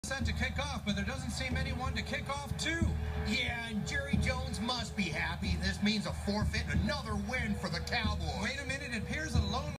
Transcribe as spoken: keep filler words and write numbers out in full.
Set to kick off, but there doesn't seem anyone to kick off too. Yeah, and Jerry Jones must be happy. This means a forfeit, another win.